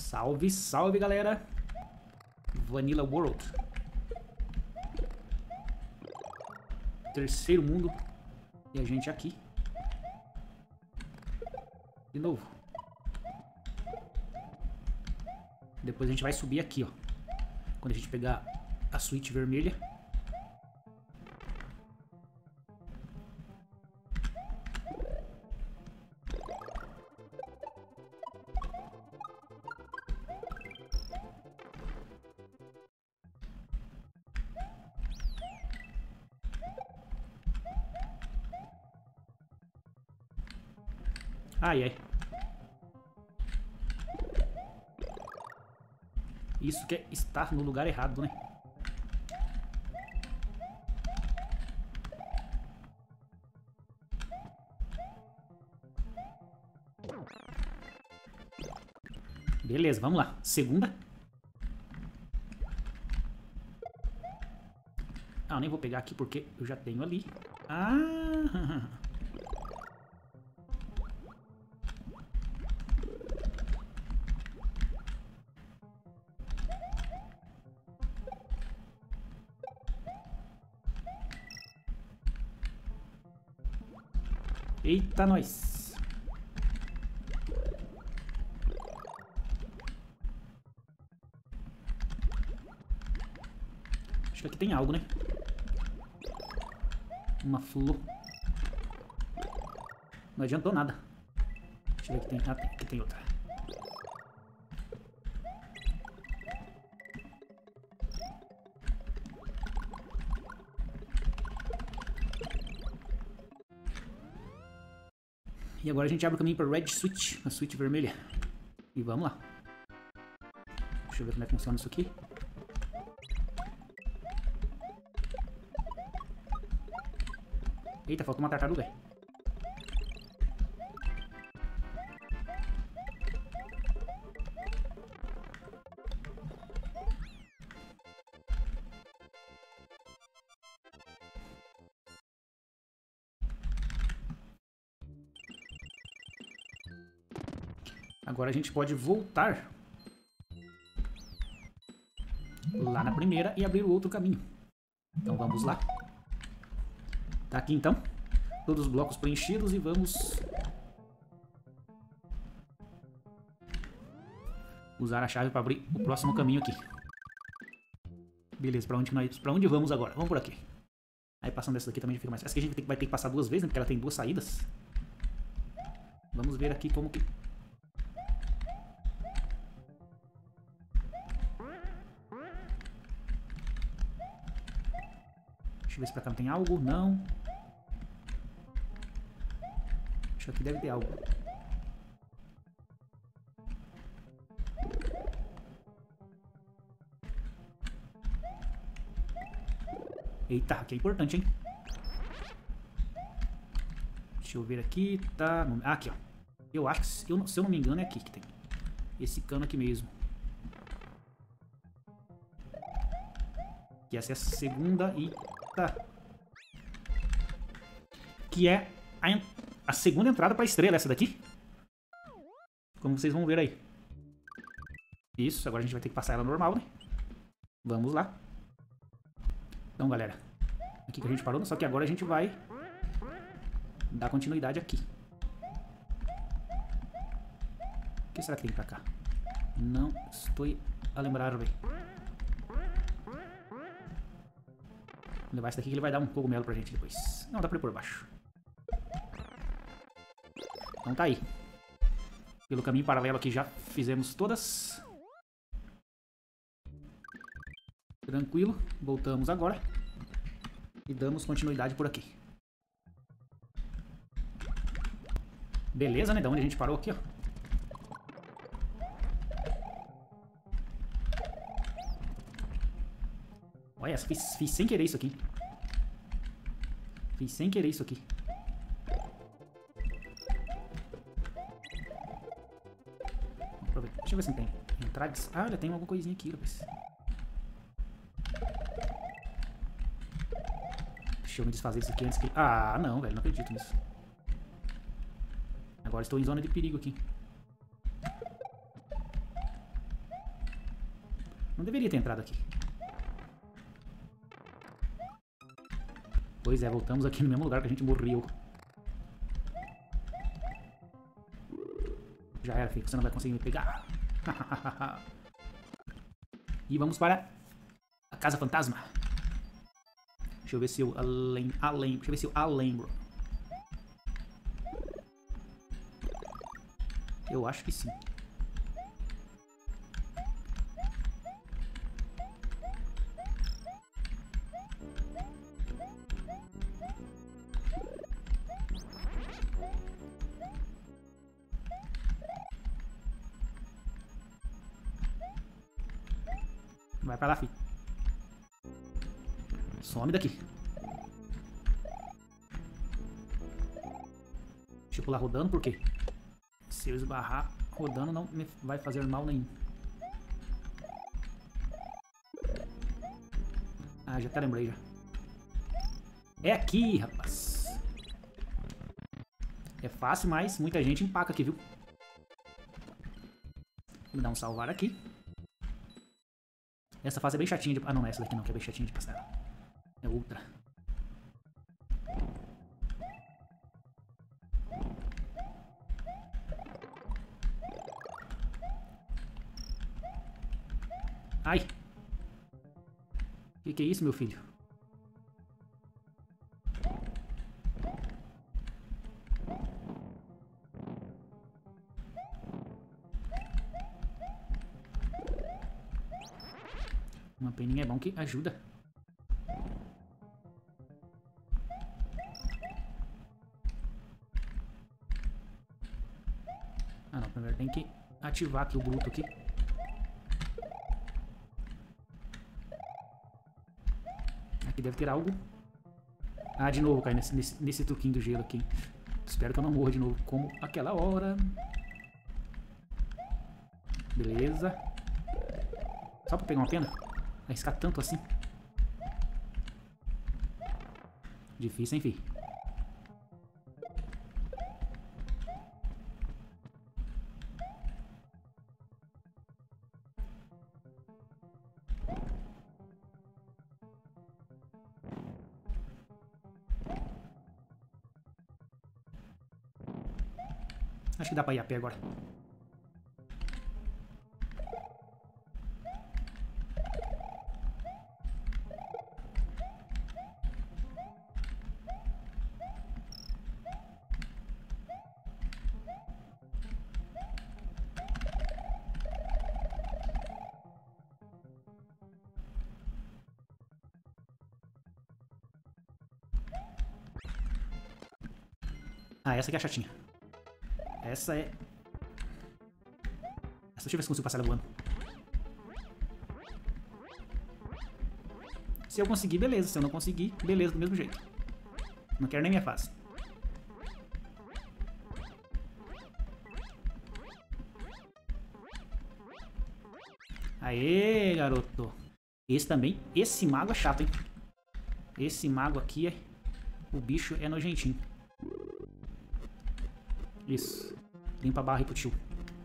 Salve, salve, galera. Vanilla World. Terceiro mundo. E a gente aqui. De novo. Depois a gente vai subir aqui, ó. Quando a gente pegar a suíte vermelha. Ai, ai. Isso que é estar no lugar errado, né? Beleza, vamos lá. Segunda. Ah, eu nem vou pegar aqui porque eu já tenho ali. Ah! Eita, nós. Acho que aqui tem algo, né? Uma flor. Não adiantou nada. Deixa eu ver aqui tem. Ah, aqui tem outra. E agora a gente abre o caminho para Red Switch, a suíte vermelha. E vamos lá. Deixa eu ver como é que funciona isso aqui. Eita, faltou uma tartaruga. Agora a gente pode voltar lá na primeira e abrir o outro caminho. Então vamos lá. Tá aqui então. Todos os blocos preenchidos e vamos usar a chave para abrir o próximo caminho aqui. Beleza, pra onde vamos agora? Vamos por aqui. Aí passando essa daqui também fica mais... Essa aqui a gente vai ter que passar duas vezes, né? Porque ela tem duas saídas. Vamos ver aqui como que... Deixa eu ver se pra cá não tem algo. Não. Acho que aqui deve ter algo. Eita, aqui é importante, hein? Deixa eu ver aqui. Tá... Ah, aqui, ó. Eu acho que, se eu não me engano, é aqui que tem. Esse cano aqui mesmo. Que essa é a segunda e... Tá. Que é a segunda entrada pra estrela, essa daqui. Como vocês vão ver aí. Isso, agora a gente vai ter que passar ela normal, né? Vamos lá. Então, galera. Aqui que a gente parou, só que agora a gente vai dar continuidade aqui. O que será que tem pra cá? Não estou a lembrar, velho. Vou levar esse daqui que ele vai dar um cogumelo pra gente depois. Não, dá pra ir por baixo. Então tá aí. Pelo caminho paralelo aqui já fizemos todas. Tranquilo. Voltamos agora. E damos continuidade por aqui. Beleza, né? Da onde a gente parou aqui, ó. Olha, fiz sem querer isso aqui. Fiz sem querer isso aqui. Deixa eu ver se não tem entradas. Ah, olha, tem alguma coisinha aqui, rapaz. Deixa eu me desfazer disso aqui antes que... Ah, não, velho, não acredito nisso. Agora estou em zona de perigo aqui. Não deveria ter entrado aqui. Pois é, voltamos aqui no mesmo lugar que a gente morreu. Já era, filho. Você não vai conseguir me pegar. E vamos para a Casa Fantasma. Deixa eu ver se eu deixa eu ver se eu lembro. Eu acho que sim. Vai pra lá, filho. Some daqui. Deixa eu pular rodando, por quê? Se eu esbarrar rodando, não me vai fazer mal nenhum. Ah, já até lembrei já. É aqui, rapaz. É fácil, mas muita gente empaca aqui, viu? Vou dar um salvar aqui. Essa fase é bem chatinha de... Ah, não, essa daqui não, que é bem chatinha de passar. É outra. Ai! Que é isso, meu filho? Uma peninha é bom que ajuda. Ah não, primeiro tem que ativar aqui o bruto aqui. Aqui deve ter algo. Ah, de novo cai nesse truquinho do gelo aqui. Espero que eu não morra de novo, como aquela hora. Beleza. Só pra pegar uma pena? Arriscar tanto assim. Difícil, hein, fi? Acho que dá pra ir a pé agora. Ah, essa aqui é a chatinha. Essa é... Deixa eu ver se consigo passar ela voando. Se eu conseguir, beleza. Se eu não conseguir, beleza, do mesmo jeito. Não quero nem minha fase. Aê, garoto. Esse também. Esse mago é chato, hein? Esse mago aqui é... O bicho é nojentinho. Isso. Limpa a barra aí pro tio.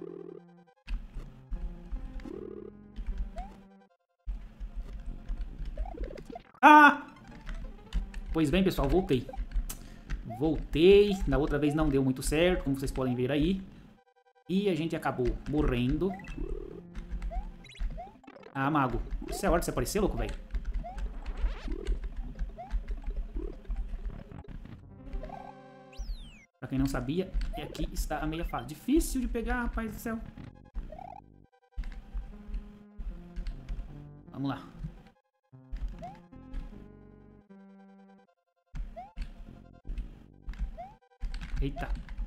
Ah! Pois bem, pessoal, voltei. Voltei. Na outra vez não deu muito certo, como vocês podem ver aí. E a gente acabou morrendo. Ah, mago. Isso é a hora de você aparecer, louco, velho? Pra quem não sabia, aqui está a meia fase. Difícil de pegar, rapaz do céu. Vamos lá. Eita.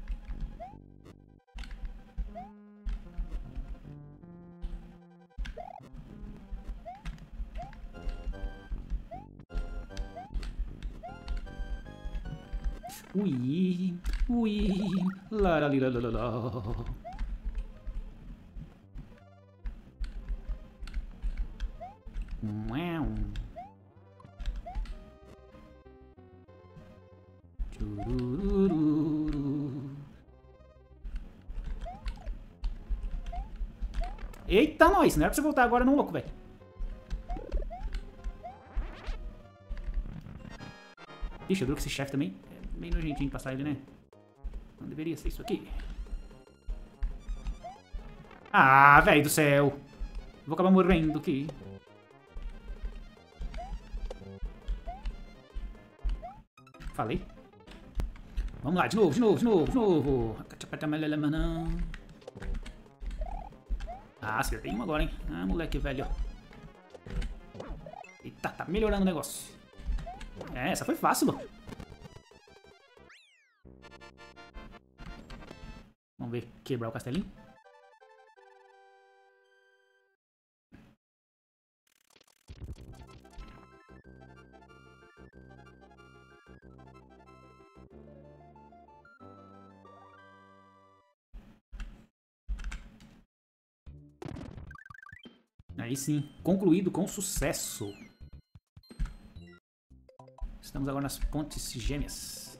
Ui, ui, laralilalala. Uau. Churururu. Eita, nós, não era pra você voltar agora não, louco, velho. Ixi, eu duro que esse chefe também é meio nojentinho passar ele, né? Não deveria ser isso aqui. Ah, velho do céu. Vou acabar morrendo aqui. Falei. Vamos lá, de novo, de novo, de novo, de novo. Ah, acertei uma agora, hein? Ah, moleque velho. Eita, tá melhorando o negócio. É, essa foi fácil, Lu. Vamos ver, quebrar o castelinho. Aí sim, concluído com sucesso. Estamos agora nas pontes gêmeas.